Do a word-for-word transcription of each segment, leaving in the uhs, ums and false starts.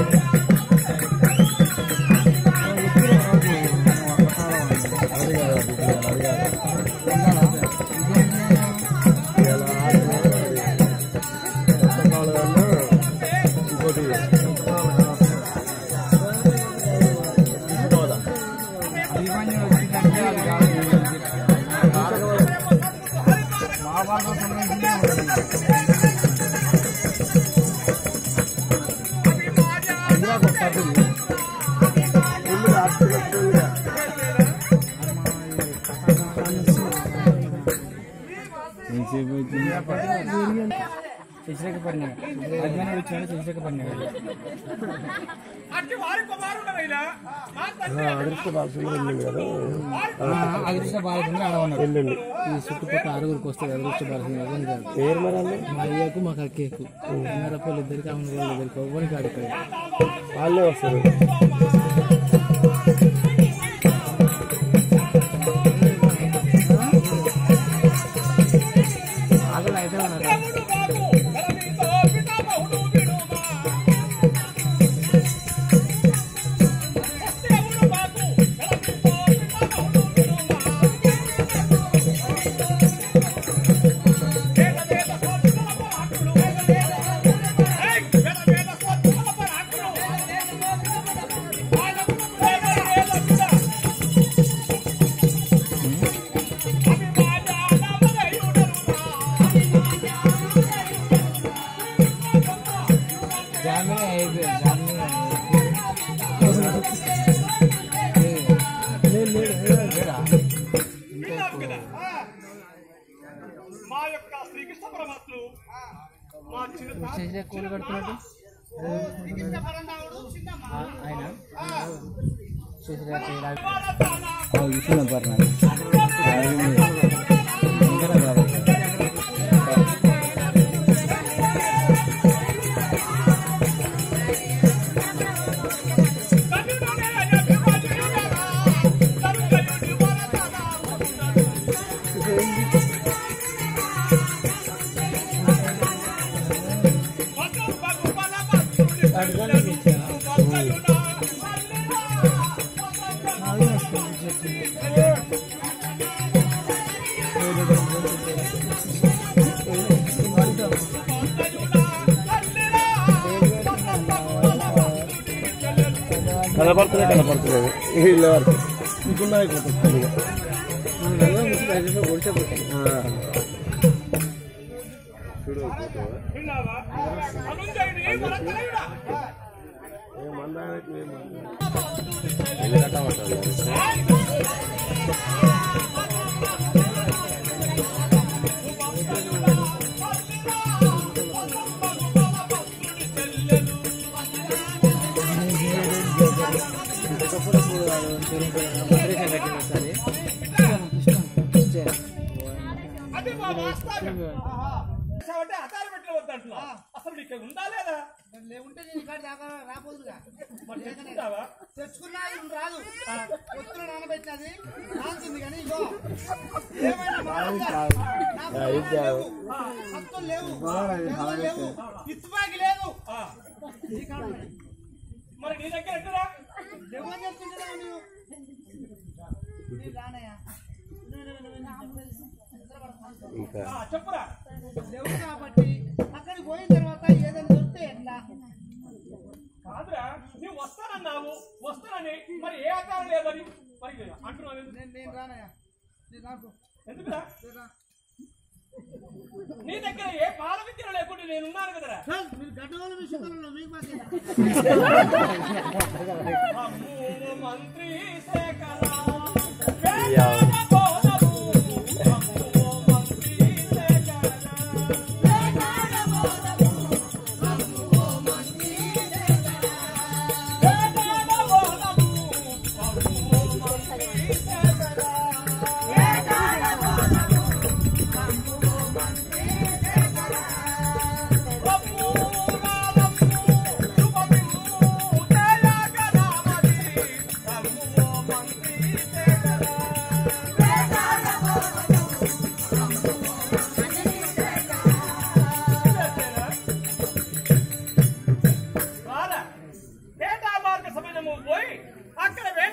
అదృష్ట బాగుంది ఆడమన్నాడు ఈ చుట్టుపక్కల ఆరుగురికి వస్తుంది అదృష్ట బాగుంది మా అయ్యకు మాకు అక్కేకు నరపల్లి ఇద్దరికి అమ్మ వాళ్ళు ఇద్దరికి ఎవ్వరికి ఆడుకోవాలి వాళ్ళే వస్తారు ఆకలి అయితే ఉన్నారు కూలి కడుతున్నట్టు ఆయన కనపడుతుంది కనపడుతుంది వీళ్ళ వరకు ఇంకున్నా అయిపోతుంది అసలు ఇక్కడ ఉందా లేదా లేకుంటే నేను ఇక్కడ దాకా రాబోదుగా తెచ్చుకున్నా రాదు పొత్తులు నానబెట్టినది నానుతుంది కానీ ఇగో హక్కులు లేవు లేవు ఇత్తుబాకి లేదు మరి నీ దగ్గర ఎక్కడా ఎవరు చెప్తుంటున్నావు నువ్వు రానయ్యా చెప్పురా లేవు కాబట్టి అక్కడికి పోయిన తర్వాత ఏదైనా దొరికితే ఎట్లా కాదురా నువ్వు వస్తానన్నావు వస్తానని మరి ఏ ఆకారం లేదని మరి అంటున్నావు నేను రానయ్యా నేను నాకు ఎందుకురా నీ దగ్గర ఏ పాల విద్యలు లేకుండా నేను ఉన్నాను కదరా మీరు గడ్డవాళ్ళ విషయంలో మీకు మంత్రి శేఖర Oh,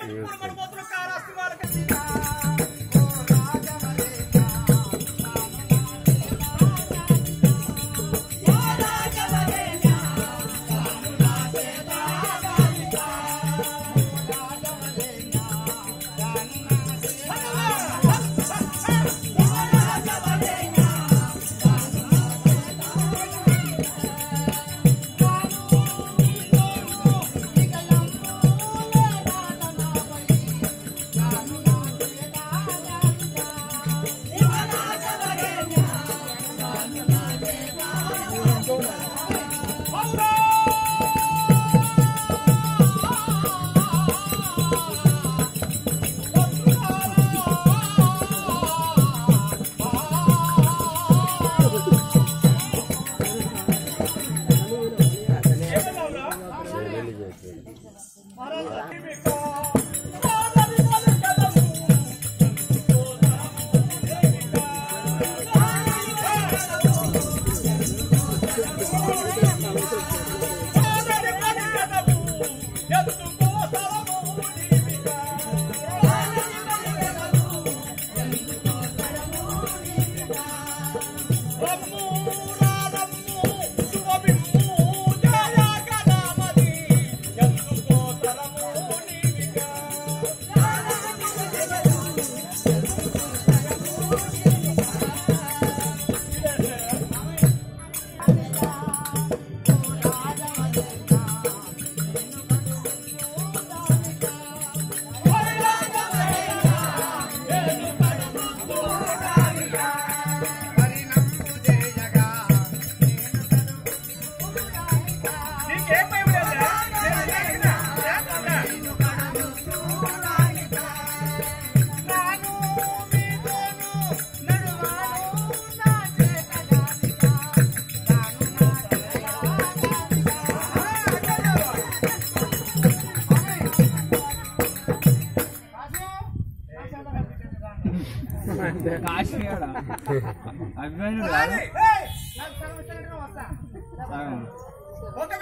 ఒక